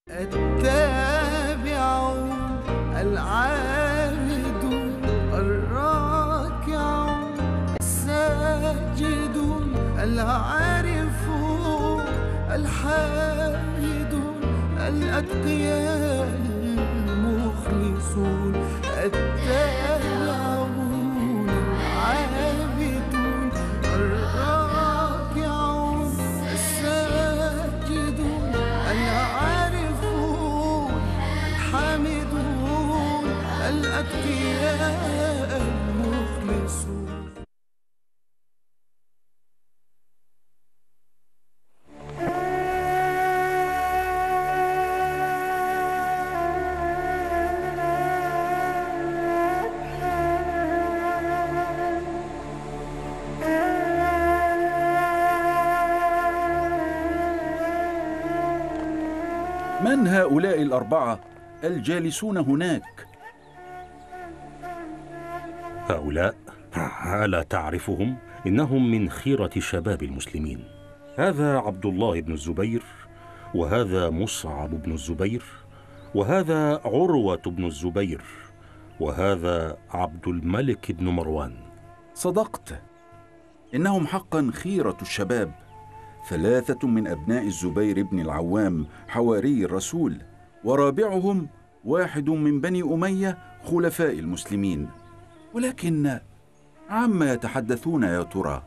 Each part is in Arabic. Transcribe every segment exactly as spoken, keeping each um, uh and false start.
التابعون العابدون الراكعون الساجدون العارفون الحامدون الأتقياء المخلصون التابعون العابدون الراكعون الساجدون العارفون الحامدون الأتقياء المخلصون. من هؤلاء الأربعة الجالسون هناك؟ هؤلاء ألا تعرفهم؟ إنهم من خيرة شباب المسلمين. هذا عبد الله بن الزبير، وهذا مصعب بن الزبير، وهذا عروة بن الزبير، وهذا عبد الملك بن مروان. صدقت، إنهم حقا خيرة الشباب، ثلاثة من أبناء الزبير بن العوام حواري الرسول، ورابعهم واحد من بني أمية خلفاء المسلمين. ولكن عما يتحدثون يا ترى؟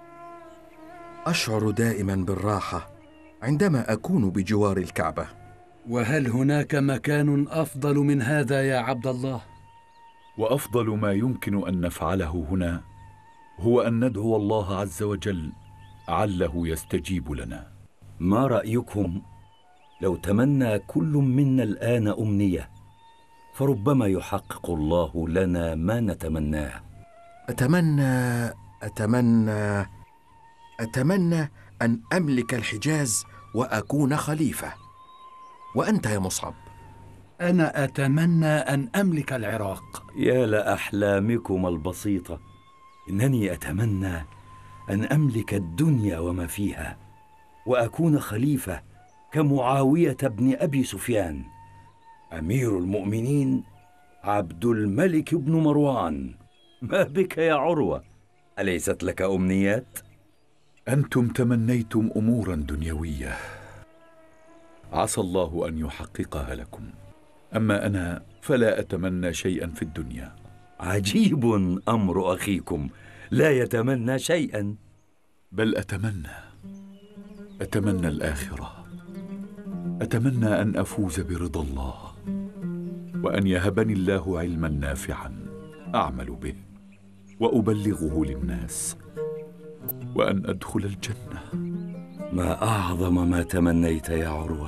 أشعر دائما بالراحة عندما أكون بجوار الكعبة. وهل هناك مكان أفضل من هذا يا عبد الله؟ وأفضل ما يمكن أن نفعله هنا هو أن ندعو الله عز وجل عله يستجيب لنا. ما رأيكم لو تمنى كل منا الآن أمنية، فربما يحقق الله لنا ما نتمناه؟ أتمنى أتمنى أتمنى أن أملك الحجاز وأكون خليفة. وأنت يا مصعب؟ أنا أتمنى أن أملك العراق. يا لأحلامكم البسيطة. إنني أتمنى أن أملك الدنيا وما فيها، وأكون خليفة كمعاوية بن أبي سفيان. أمير المؤمنين عبد الملك بن مروان. ما بك يا عروة؟ أليست لك أمنيات؟ أنتم تمنيتم أمورا دنيوية، عسى الله أن يحققها لكم. أما أنا فلا أتمنى شيئا في الدنيا. عجيب أمر أخيكم، لا يتمنى شيئا. بل أتمنى أتمنى الآخرة. أتمنى أن أفوز برضا الله، وأن يهبني الله علما نافعا أعمل به وأبلغه للناس، وأن أدخل الجنة. ما أعظم ما تمنيت يا عروة.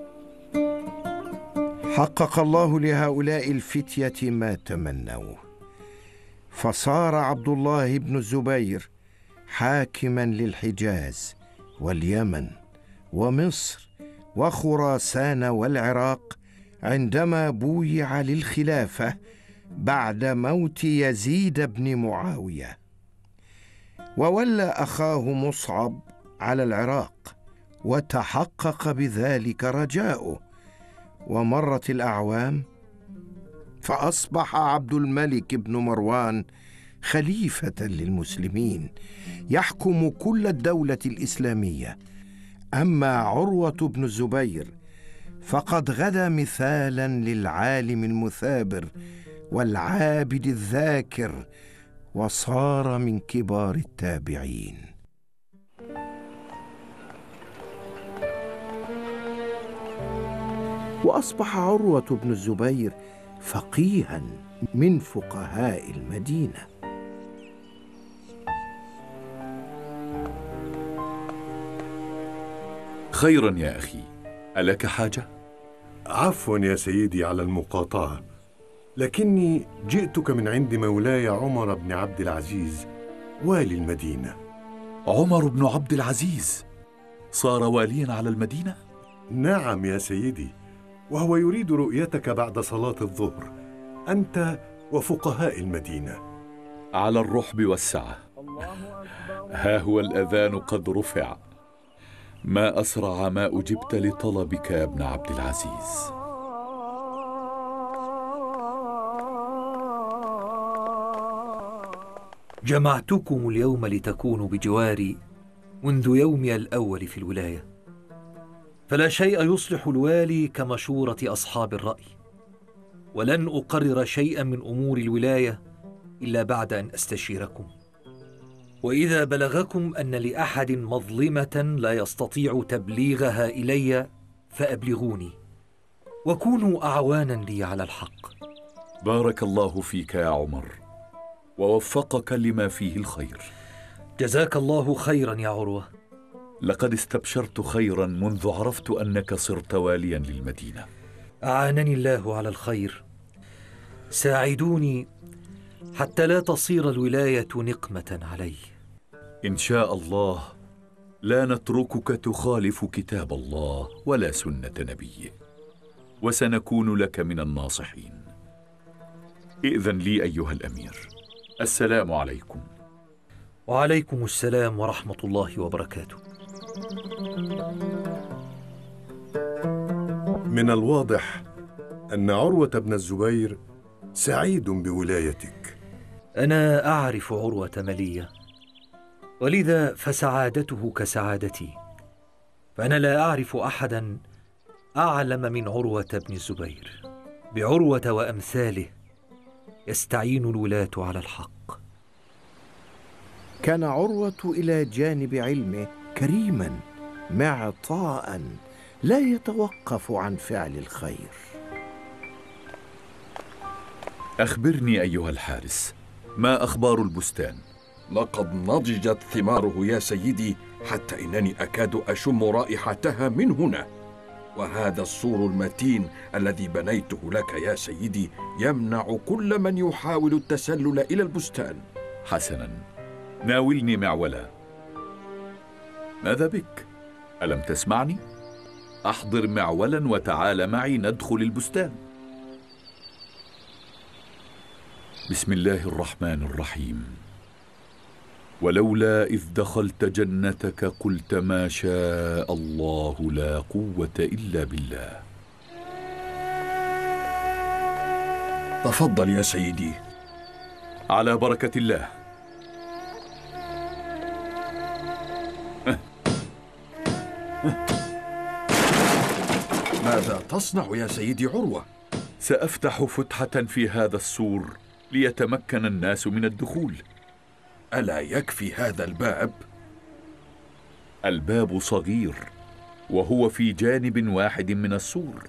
حقق الله لهؤلاء الفتية ما تمنوه، فصار عبد الله بن الزبير حاكما للحجاز واليمن ومصر وخراسان والعراق عندما بويع للخلافة بعد موت يزيد بن معاوية، وولى أخاه مصعب على العراق، وتحقق بذلك رجاؤه. ومرت الأعوام فأصبح عبد الملك بن مروان خليفة للمسلمين يحكم كل الدولة الإسلامية. أما عروة بن الزبير فقد غدا مثالا للعالم المثابر والعابد الذاكر، وصار من كبار التابعين. وأصبح عروة بن الزبير فقيها من فقهاء المدينة. خيرا يا أخي، ألك حاجة؟ عفوا يا سيدي على المقاطعة، لكني جئتك من عند مولاي عمر بن عبد العزيز والي المدينة. عمر بن عبد العزيز صار واليا على المدينة؟ نعم يا سيدي، وهو يريد رؤيتك بعد صلاة الظهر، أنت وفقهاء المدينة. على الرحب والسعة. ها هو الأذان قد رفع، ما أسرع ما أجبت لطلبك يا ابن عبد العزيز. جمعتكم اليوم لتكونوا بجواري منذ يومي الأول في الولاية، فلا شيء يصلح الوالي كمشورة أصحاب الرأي، ولن أقرر شيئا من أمور الولاية إلا بعد أن أستشيركم. وإذا بلغكم أن لأحد مظلمة لا يستطيع تبليغها إلي فأبلغوني، وكونوا أعوانا لي على الحق. بارك الله فيك يا عمر، ووفقك لما فيه الخير. جزاك الله خيرا يا عروة. لقد استبشرت خيرا منذ عرفت أنك صرت واليا للمدينة. أعانني الله على الخير. ساعدوني حتى لا تصير الولاية نقمة علي. إن شاء الله لا نتركك تخالف كتاب الله ولا سنة نبيه، وسنكون لك من الناصحين. إذن لي أيها الأمير. السلام عليكم. وعليكم السلام ورحمة الله وبركاته. من الواضح أن عروة بن الزبير سعيد بولايتك. أنا أعرف عروة ملية، ولذا فسعادته كسعادتي، فأنا لا أعرف أحدا أعلم من عروة بن الزبير. بعروة وأمثاله يستعين الولاة على الحق. كان عروة إلى جانب علمه كريما معطاء لا يتوقف عن فعل الخير. أخبرني أيها الحارس، ما أخبار البستان؟ لقد نضجت ثماره يا سيدي، حتى إنني أكاد أشم رائحتها من هنا. وهذا السور المتين الذي بنيته لك يا سيدي يمنع كل من يحاول التسلل إلى البستان. حسنا، ناولني معولا. ماذا بك؟ ألم تسمعني؟ أحضر معولا وتعال معي ندخل البستان. بسم الله الرحمن الرحيم. ولولا إذ دخلت جنتك قلت ما شاء الله لا قوة إلا بالله. تفضل يا سيدي. على بركة الله. ماذا تصنع يا سيدي عروة؟ سأفتح فتحة في هذا السور ليتمكن الناس من الدخول. ألا يكفي هذا الباب؟ الباب صغير وهو في جانب واحد من السور،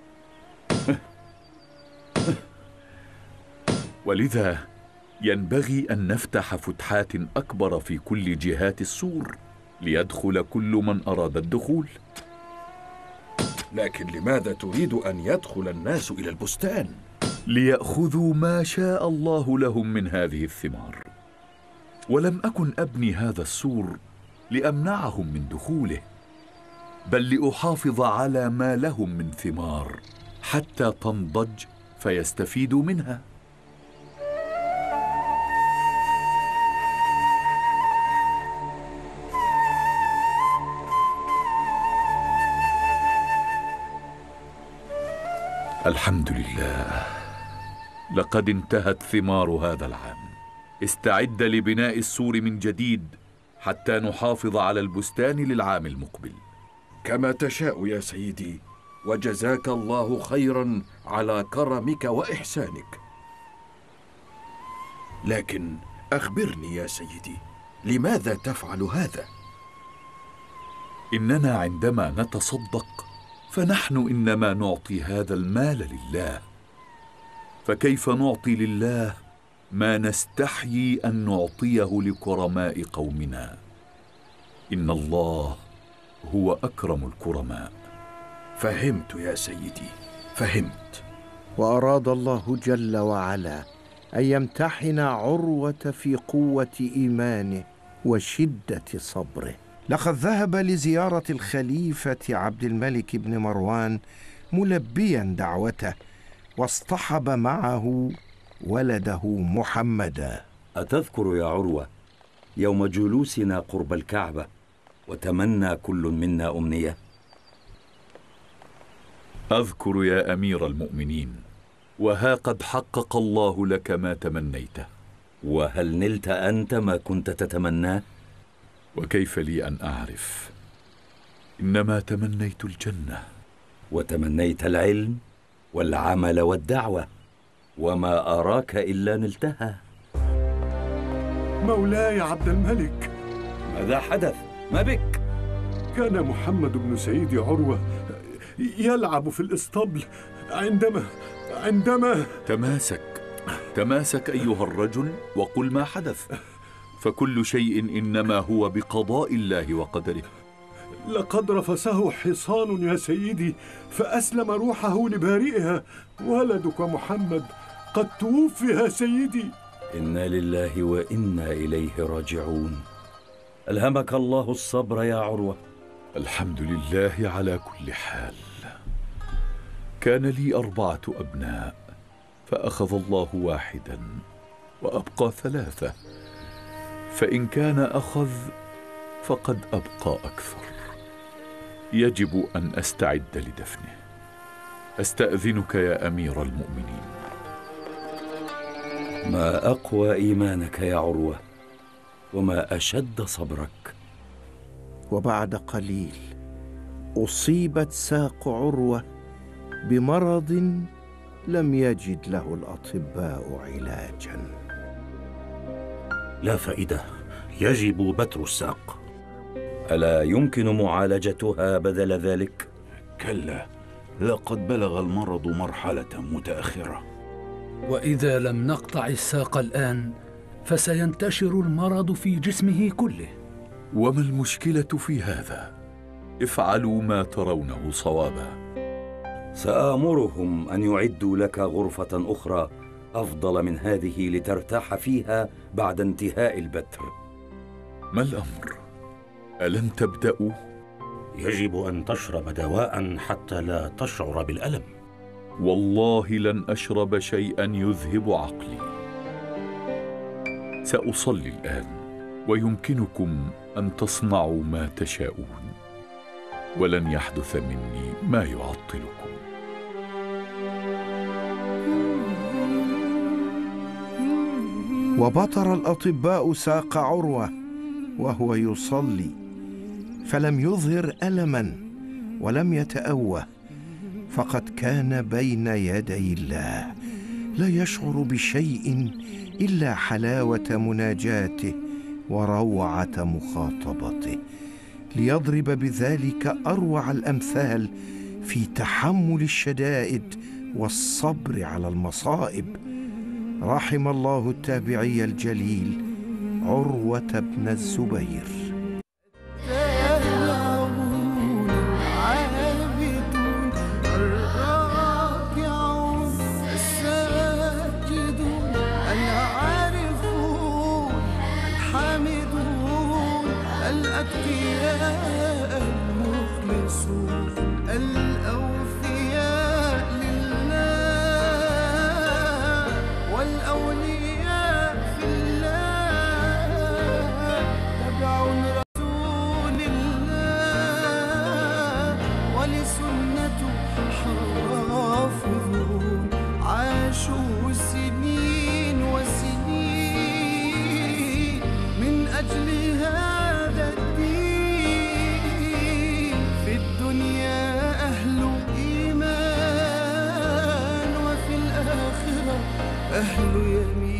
ولذا ينبغي أن نفتح فتحات أكبر في كل جهات السور ليدخل كل من أراد الدخول. لكن لماذا تريد أن يدخل الناس إلى البستان؟ ليأخذوا ما شاء الله لهم من هذه الثمار، ولم أكن أبني هذا السور لأمنعهم من دخوله، بل لأحافظ على ما لهم من ثمار حتى تنضج فيستفيدوا منها. الحمد لله، لقد انتهت ثمار هذا العام. استعد لبناء السور من جديد حتى نحافظ على البستان للعام المقبل. كما تشاء يا سيدي، وجزاك الله خيرا على كرمك وإحسانك. لكن أخبرني يا سيدي، لماذا تفعل هذا؟ إننا عندما نتصدق فنحن إنما نعطي هذا المال لله، فكيف نعطي لله ما نستحيي أن نعطيه لكرماء قومنا؟ إن الله هو أكرم الكرماء. فهمت يا سيدي، فهمت. وأراد الله جل وعلا أن يمتحن عروة في قوة إيمانه وشدة صبره. لقد ذهب لزيارة الخليفة عبد الملك بن مروان ملبيا دعوته، واصطحب معه ولده محمدا. أتذكر يا عروة يوم جلوسنا قرب الكعبة وتمنى كل منا أمنية؟ أذكر يا أمير المؤمنين، وها قد حقق الله لك ما تمنيته. وهل نلت أنت ما كنت تتمناه؟ وكيف لي أن أعرف؟ إنما تمنيت الجنة. وتمنيت العلم والعمل والدعوة، وما أراك إلا نلتها. مولاي عبد الملك، ماذا حدث؟ ما بك؟ كان محمد بن سيدي عروة يلعب في الإسطبل عندما عندما تماسك تماسك أيها الرجل وقل ما حدث، فكل شيء إنما هو بقضاء الله وقدره. لقد رفسه حصان يا سيدي، فأسلم روحه لبارئها. ولدك محمد قد توفي يا سيدي. إنا لله وإنا إليه راجعون. ألهمك الله الصبر يا عروة. الحمد لله على كل حال. كان لي أربعة أبناء، فأخذ الله واحدا وأبقى ثلاثة، فإن كان أخذ فقد أبقى أكثر. يجب أن أستعد لدفنه. أستأذنك يا أمير المؤمنين. ما أقوى إيمانك يا عروة، وما أشد صبرك. وبعد قليل أصيبت ساق عروة بمرض لم يجد له الأطباء علاجا. لا فائدة، يجب بتر الساق. ألا يمكن معالجتها بدل ذلك؟ كلا، لقد بلغ المرض مرحلة متأخرة. وإذا لم نقطع الساق الآن فسينتشر المرض في جسمه كله. وما المشكلة في هذا؟ افعلوا ما ترونه صوابا. سآمرهم أن يعدوا لك غرفة أخرى أفضل من هذه لترتاح فيها بعد انتهاء البتر. ما الأمر؟ ألن تبدأوا؟ يجب أن تشرب دواء حتى لا تشعر بالألم. والله لن أشرب شيئا يذهب عقلي. سأصلي الآن، ويمكنكم أن تصنعوا ما تشاءون، ولن يحدث مني ما يعطلكم. وبطر الأطباء ساق عروة وهو يصلي، فلم يظهر ألما ولم يتأوه، فقد كان بين يدي الله، لا يشعر بشيء إلا حلاوة مناجاته وروعة مخاطبته، ليضرب بذلك أروع الأمثال في تحمل الشدائد والصبر على المصائب. رحم الله التابعي الجليل عروة بن الزبير. الأتقياء المخلصون الأوفياء لله والأولياء في الله تبعون رسول الله ولسنته حافظون عاشوا سنين وسنين من أجل هذا الدين. في الدنيا أهل إيمان وفي الآخرة أهل يمين.